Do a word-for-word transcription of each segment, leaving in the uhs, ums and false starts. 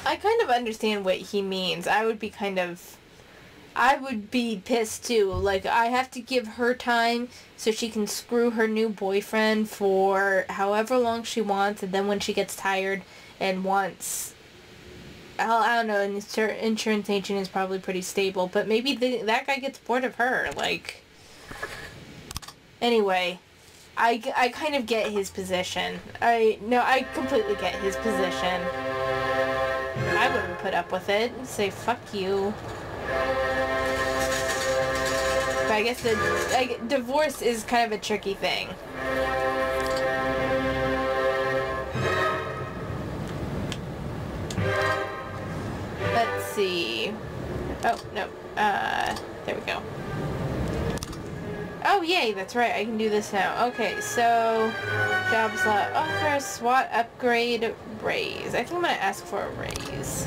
I kind of understand what he means. I would be kind of... I would be pissed too. Like, I have to give her time so she can screw her new boyfriend for however long she wants, and then when she gets tired and wants... I don't know, an insur- insurance agent is probably pretty stable, but maybe the, that guy gets bored of her. Like... Anyway, I, I kind of get his position. I... No, I completely get his position. I wouldn't put up with it. Say, fuck you. But I guess the I, divorce is kind of a tricky thing. Let's see. Oh, no. Uh, there we go. Oh, yay, that's right. I can do this now. Okay, so... Job slot. Offer SWAT upgrade raise. I think I'm going to ask for a raise.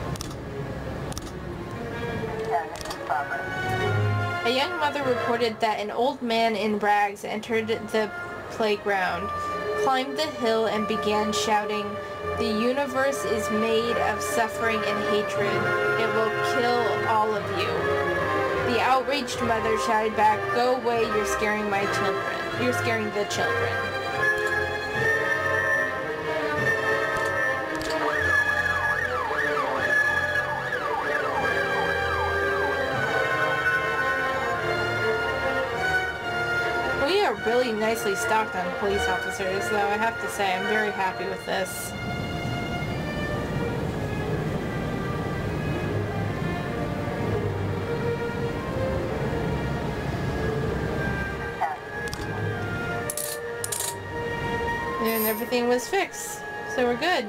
A young mother reported that an old man in rags entered the playground, climbed the hill, and began shouting, "The universe is made of suffering and hatred. It will kill all of you." The outraged mother shouted back, "Go away, you're scaring my children. You're scaring the children." We are really nicely stocked on police officers, though I have to say I'm very happy with this. And everything was fixed, so we're good.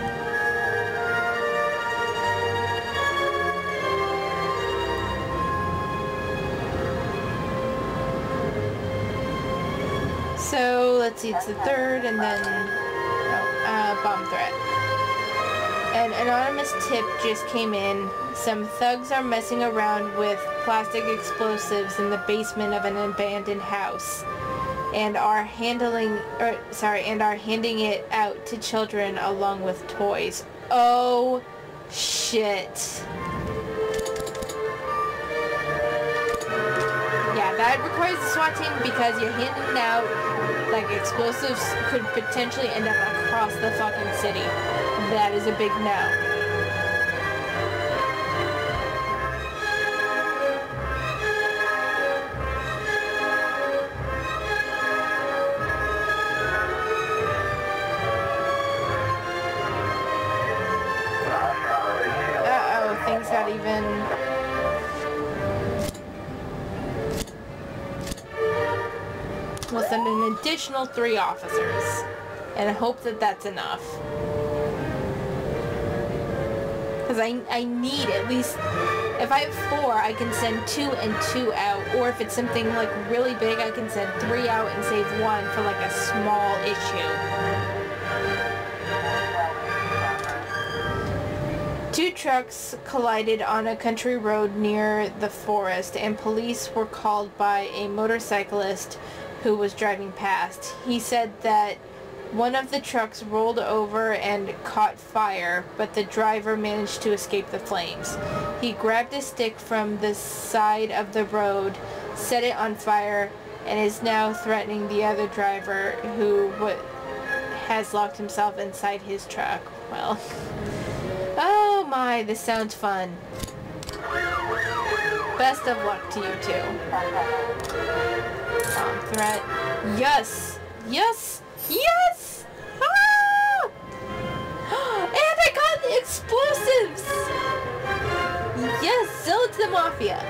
So, let's see, it's the third, and then, oh, uh, bomb threat. An anonymous tip just came in. Some thugs are messing around with plastic explosives in the basement of an abandoned house, and are handling, or, sorry, and are handing it out to children along with toys. Oh, shit. Yeah, that requires a SWAT team because you're handing out, like, explosives could potentially end up across the fucking city. That is a big no. Uh-oh, things got even... We'll send an additional three officers, and I hope that that's enough. Because I, I need at least, if I have four, I can send two and two out, or if it's something like really big, I can send three out and save one for like a small issue. Two trucks collided on a country road near the forest, and police were called by a motorcyclist who was driving past. He said that one of the trucks rolled over and caught fire, but the driver managed to escape the flames. He grabbed a stick from the side of the road, set it on fire, and is now threatening the other driver who w has locked himself inside his truck. Well, oh my, this sounds fun. Best of luck to you two. Bomb threat. Yes! Yes! Yes! Ah! And I got the explosives! Yes! Sell it to the Mafia.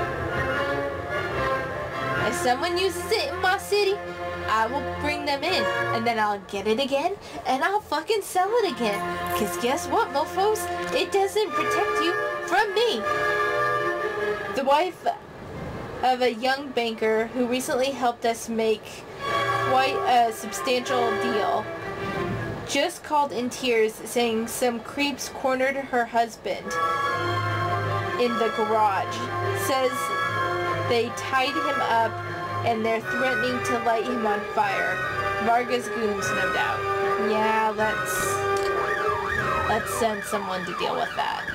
If someone uses it in my city, I will bring them in. And then I'll get it again, and I'll fucking sell it again. Because guess what, mofos? It doesn't protect you from me. The wife of a young banker who recently helped us make quite a substantial deal just called in tears, saying some creeps cornered her husband in the garage. Says they tied him up and they're threatening to light him on fire. Vargas goons, no doubt. Yeah, let's let's send someone to deal with that.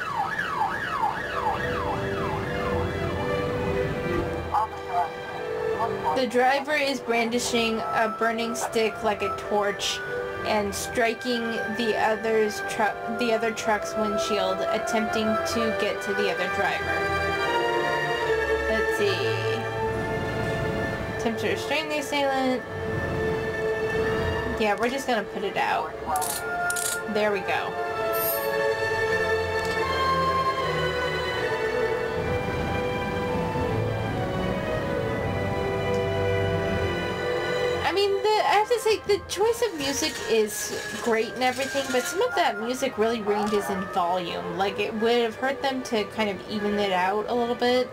The driver is brandishing a burning stick like a torch and striking the other's truck, the other truck's windshield, attempting to get to the other driver. Let's see. Attempt to restrain the assailant. Yeah, we're just gonna put it out. There we go. I mean, the, I have to say, the choice of music is great and everything, but some of that music really ranges in volume. Like, it would have hurt them to kind of even it out a little bit.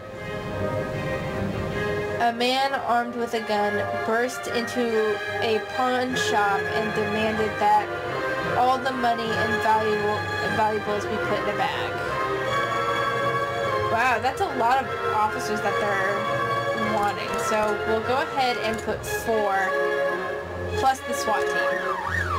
A man armed with a gun burst into a pawn shop and demanded that all the money and valuable, valuables be put in a bag. Wow, that's a lot of officers that they're wanting. So we'll go ahead and put four plus the SWAT team.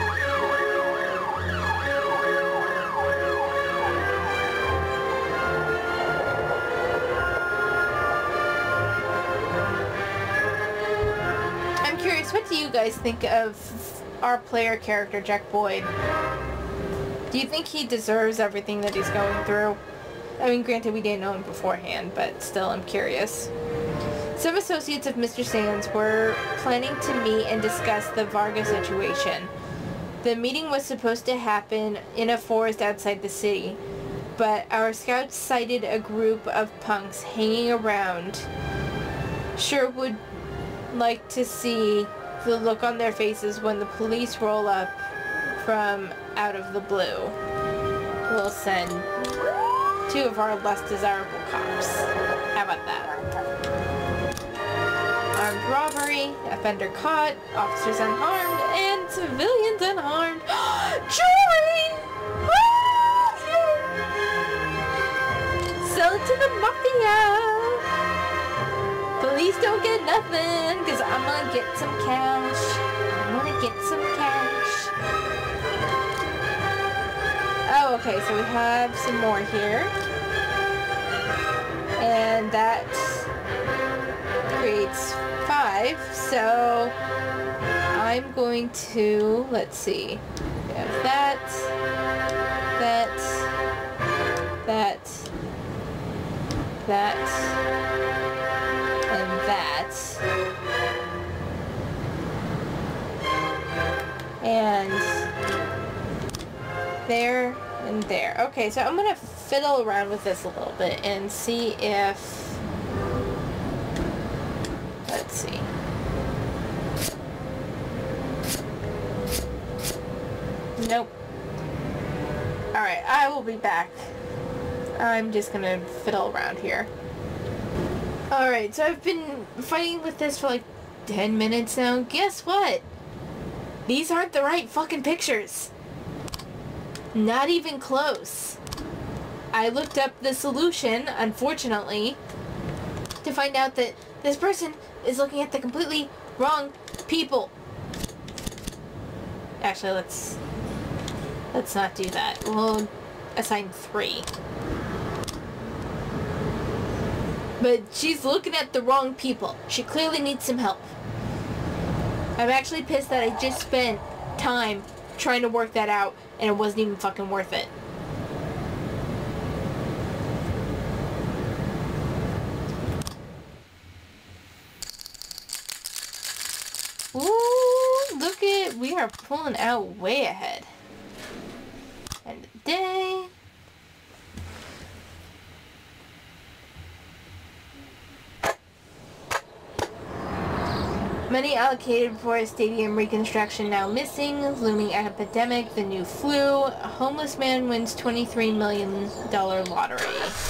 I'm curious, what do you guys think of our player character, Jack Boyd? Do you think he deserves everything that he's going through? I mean, granted, we didn't know him beforehand, but still, I'm curious. Some associates of Mister Sands were planning to meet and discuss the Varga situation. The meeting was supposed to happen in a forest outside the city, but our scouts sighted a group of punks hanging around. Sure would like to see the look on their faces when the police roll up from out of the blue. We'll send two of our less desirable cops. How about that? Armed robbery, offender caught, officers unharmed, and civilians unharmed. Jewelry! Sell it to the mafia! Police don't get nothing, cause I'm gonna get some cash. I'm gonna get some cash. Oh, okay, so we have some more here. And that creates five, so I'm going to, let's see, we have that, that, that, that, and that, and there, and there. Okay, so I'm going to fiddle around with this a little bit and see if, let's see. Nope. Alright, I will be back. I'm just gonna fiddle around here. Alright, so I've been fighting with this for like ten minutes now. Guess what? These aren't the right fucking pictures. Not even close. I looked up the solution, unfortunately, to find out that this person is looking at the completely wrong people. Actually, let's let's not do that. We'll assign three. But she's looking at the wrong people. She clearly needs some help. I'm actually pissed that I just spent time trying to work that out and it wasn't even fucking worth it. Ooh, look at, we are pulling out way ahead. End of the day. Money allocated for a stadium reconstruction now missing. Looming epidemic, the new flu. A homeless man wins twenty-three million dollars lottery.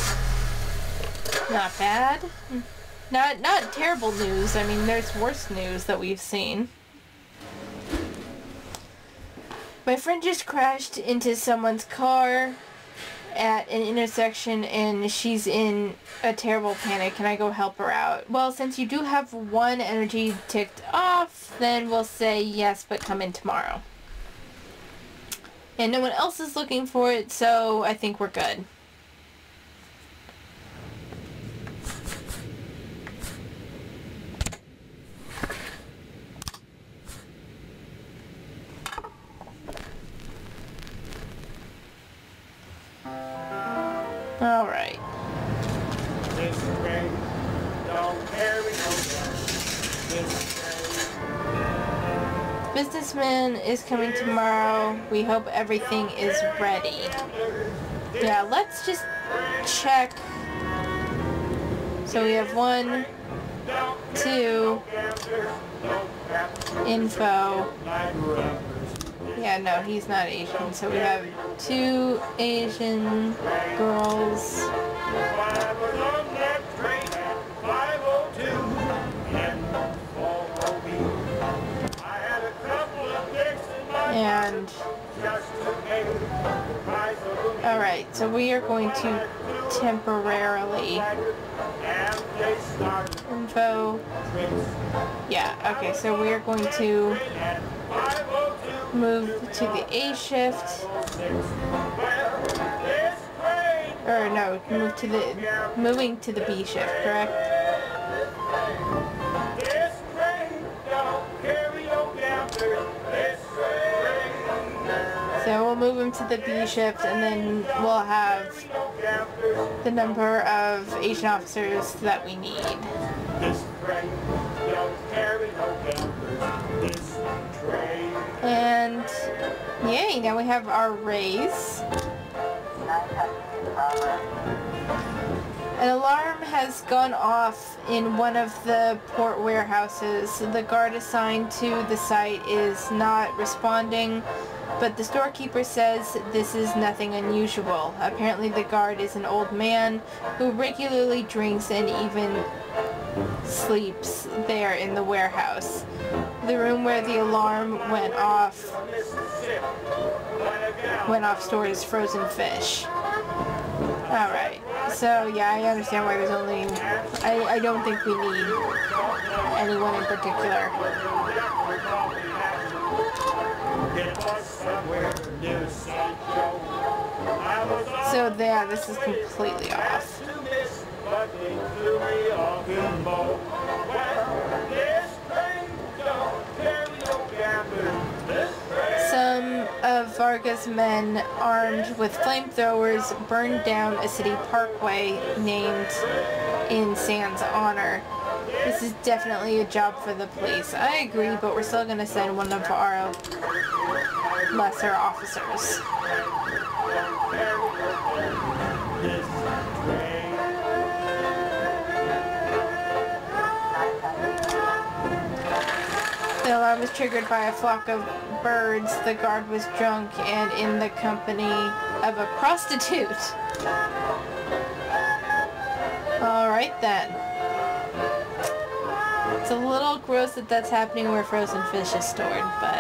Not bad. Not not terrible news. I mean, there's worse news that we've seen. My friend just crashed into someone's car at an intersection and she's in a terrible panic. Can I go help her out? Well, since you do have one energy ticked off, then we'll say yes, but come in tomorrow. And no one else is looking for it, so I think we're good. All right. This train don't carry no gas. This train. Businessman is coming tomorrow. We hope everything is ready. Yeah, let's just check. So we have one, two, info. Yeah, no, he's not Asian. So we have two Asian girls. And alright, so we are going to temporarily info. Yeah, okay, so we are going to move to the A shift. Or no, move to the moving to the B shift, correct? So we'll move him to the B shift, and then we'll have the number of Asian officers that we need. And yay, now we have our raise. An alarm has gone off in one of the port warehouses. The guard assigned to the site is not responding, but the storekeeper says this is nothing unusual. Apparently the guard is an old man who regularly drinks and even sleeps there in the warehouse. The room where the alarm went off went off stores frozen fish. Alright, so yeah, I understand why there's only, I, I don't think we need anyone in particular. So yeah, this is completely off. Some of Varga's men, armed with flamethrowers, burned down a city parkway named in San's honor. This is definitely a job for the police. I agree, but we're still going to send one of our lesser officers. The alarm was triggered by a flock of birds. The guard was drunk and in the company of a prostitute. Alright then. It's a little gross that that's happening where frozen fish is stored, but...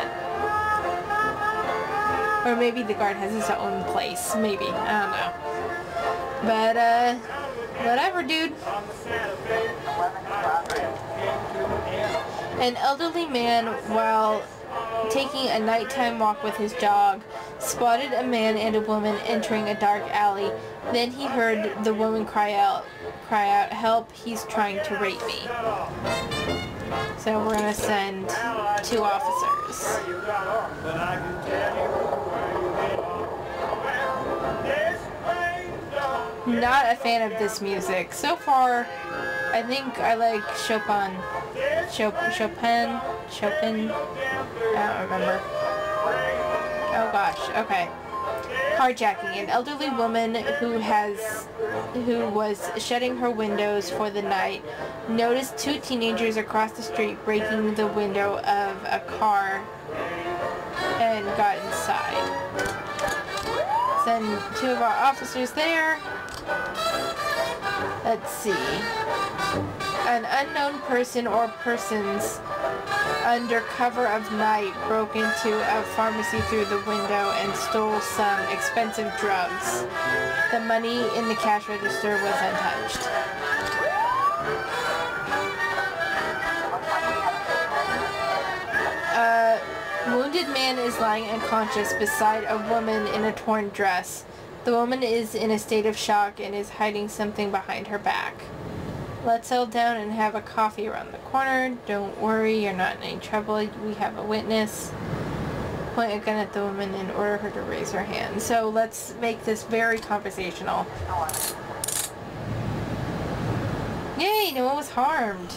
Or maybe the guard has his own place. Maybe. I don't know. But, uh... whatever, dude. An elderly man, while taking a nighttime walk with his dog, spotted a man and a woman entering a dark alley. Then he heard the woman cry out, cry out, "Help, he's trying to rape me." So we're going to send two officers. Not a fan of this music. So far, I think I like Chopin. Chopin? Chopin? Chopin? I don't remember. Oh gosh, okay. Carjacking. An elderly woman who has, who was shutting her windows for the night noticed two teenagers across the street breaking the window of a car and got inside. Send two of our officers there. Let's see. An unknown person or persons under cover of night broke into a pharmacy through the window and stole some expensive drugs. The money in the cash register was untouched. Uh, wounded wounded man is lying unconscious beside a woman in a torn dress. The woman is in a state of shock and is hiding something behind her back. Let's settle down and have a coffee around the corner. Don't worry, you're not in any trouble. We have a witness. Point a gun at the woman and order her to raise her hand. So let's make this very conversational. Yay, no one was harmed.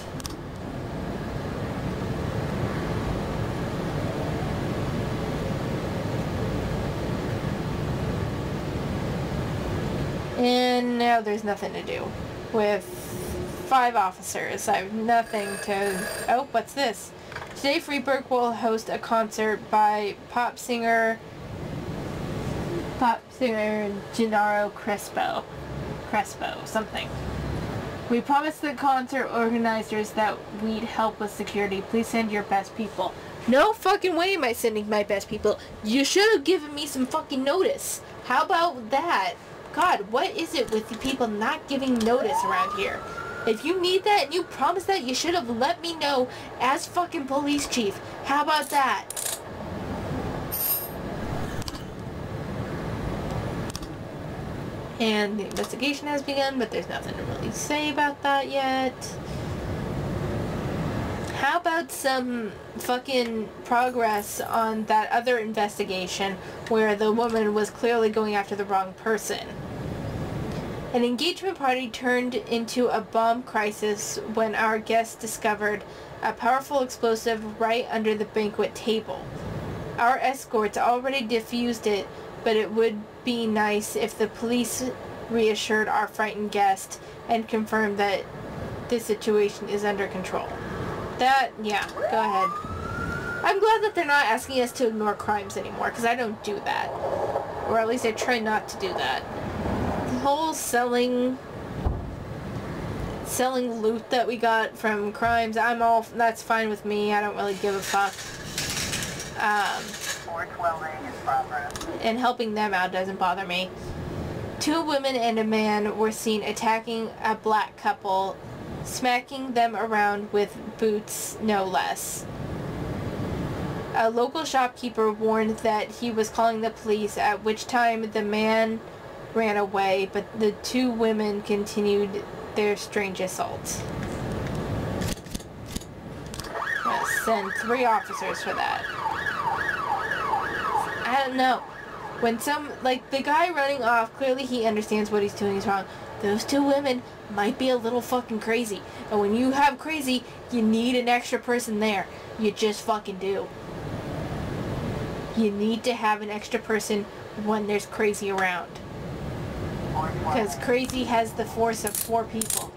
And now there's nothing to do. With five officers, I have nothing to... Oh, what's this? Today, Freeburg will host a concert by pop singer... Pop singer Gennaro Crespo. Crespo, something. We promised the concert organizers that we'd help with security. Please send your best people. No fucking way am I sending my best people. You should have given me some fucking notice. How about that? God, what is it with the people not giving notice around here? If you need that and you promised that, you should have let me know as fucking police chief. How about that? And the investigation has begun, but there's nothing to really say about that yet. How about some fucking progress on that other investigation where the woman was clearly going after the wrong person? An engagement party turned into a bomb crisis when our guests discovered a powerful explosive right under the banquet table. Our escorts already defused it, but it would be nice if the police reassured our frightened guest and confirmed that this situation is under control. That, yeah, go ahead. I'm glad that they're not asking us to ignore crimes anymore, because I don't do that. Or at least I try not to do that. The whole selling... selling loot that we got from crimes, I'm all... that's fine with me. I don't really give a fuck. Um... four twelve A is progress. And helping them out doesn't bother me. Two women and a man were seen attacking a black couple, smacking them around with boots, no less. A local shopkeeper warned that he was calling the police, at which time the man ran away, but the two women continued their strange assault. I'm gonna send three officers for that. I don't know. When some, like, the guy running off, clearly he understands what he's doing is wrong. Those two women might be a little fucking crazy. And when you have crazy, you need an extra person there. You just fucking do. You need to have an extra person when there's crazy around. Because crazy has the force of four people.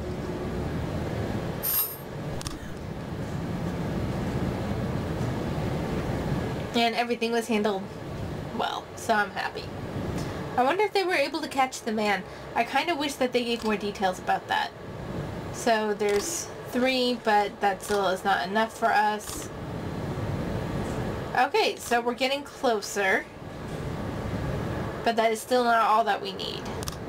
And everything was handled well, so I'm happy. I wonder if they were able to catch the man. I kind of wish that they gave more details about that. So there's three, but that still is not enough for us. Okay, so we're getting closer. But that is still not all that we need.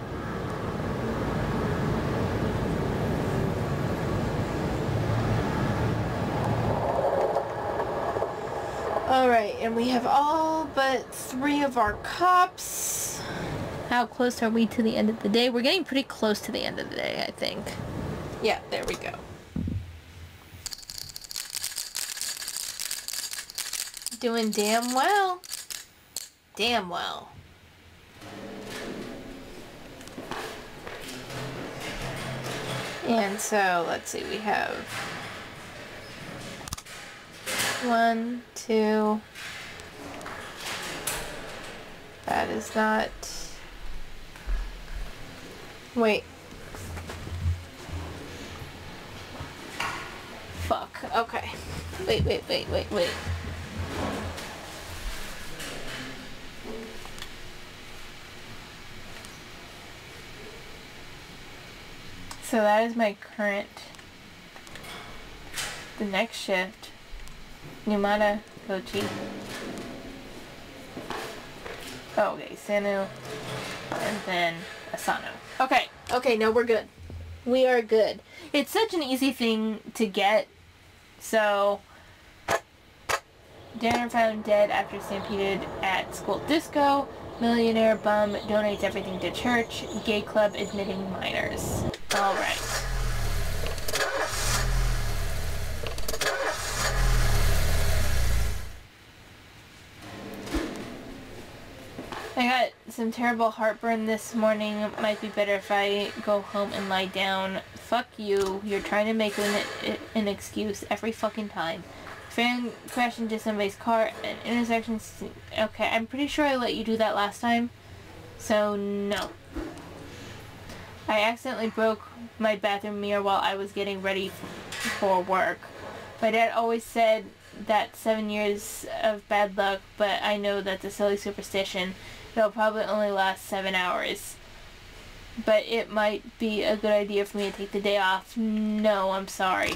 Alright, and we have all but three of our cops. How close are we to the end of the day? We're getting pretty close to the end of the day, I think. Yeah, there we go. Doing damn well. Damn well. And so, let's see, we have one, two, that is not, wait, fuck, okay, wait, wait, wait, wait, wait. So that is my current, the next shift, Numata, Kochi. Oh, okay, Sanu, and then Asano. Okay, okay, no, we're good. We are good. It's such an easy thing to get, so Danner found dead after stampeded at school disco. Millionaire bum donates everything to church. Gay club admitting minors. Alright. I got some terrible heartburn this morning. Might be better if I go home and lie down. Fuck you. You're trying to make an, an excuse every fucking time. Fan crashed into somebody's car at intersection. Okay, I'm pretty sure I let you do that last time. So, no. I accidentally broke my bathroom mirror while I was getting ready for work. My dad always said that seven years of bad luck, but I know that's a silly superstition. It'll probably only last seven hours. But it might be a good idea for me to take the day off. No, I'm sorry.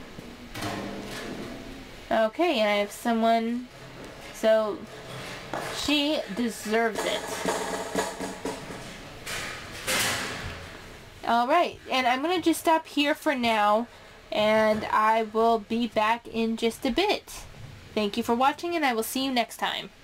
Okay, and I have someone, so she deserves it. Alright, and I'm going to just stop here for now, and I will be back in just a bit. Thank you for watching, and I will see you next time.